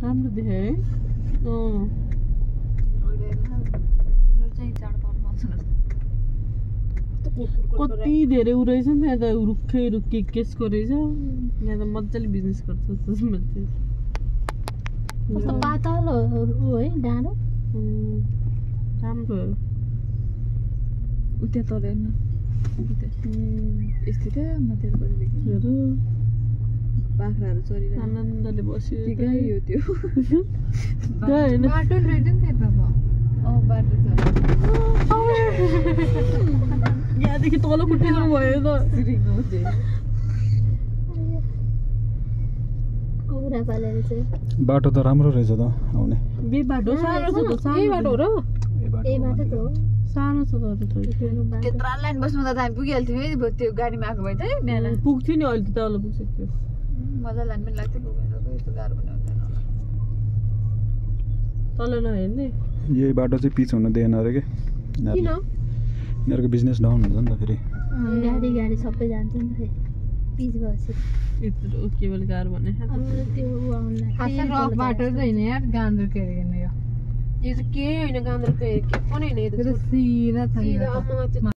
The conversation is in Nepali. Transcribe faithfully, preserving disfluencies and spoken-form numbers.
राम्रो देखे है अँ कति धेरै उ रहेछ नि यहाँ त रुखै रुखी केसको रहेछ यहाँ त मजाले बिजनेस गर्छ जस्तो मान्छे कस्तो पातलो हो है डाँडो राम्रो हो उता तल हेर्न यस्तै त माथि हेर बाख्राहरू चरिरहेको आनन्दले बस्यो गाई हो त्यो गाई होइन बाटो रहेछ नि त्यता अँ बाटो छ यहाँदेखि तल कुटिनु भयो त कुखुरा पालेर चाहिँ बाटो त राम्रो रहेछ त आउने बे बाटो सानो छ त सानो बाटो हो र ए बाटो त हो सानो छ त त्यत्रा लाइन बस्नु त हामी पुगिहाल्थ्यौँ है त्यो गाडीमा आएको भए चाहिँ बिहान पुग्थ्यो नि अहिले त तल पुगिसक्यो थियो मजा लाइन पनि लाग्थ्यो पुग्नु यस्तो गाह्रो पनि हुँदैन तल नहेर्ने यही बाटो चाहिँ पिच हुनु दिएन अरे के किन यिनीहरूको बिजनेस डाउन हुन्छ नि त फेरि गाडी गाडी सबै जान्छ नि त पिच भएपछि यत्रो केवल गाह्रो भने अब त्यो आउनलाई रफ बाटो त होइन यार गान्द्रो के अरे यो यो चाहिँ के होइन गान्द्रो के पनि होइन यो त सिधा छ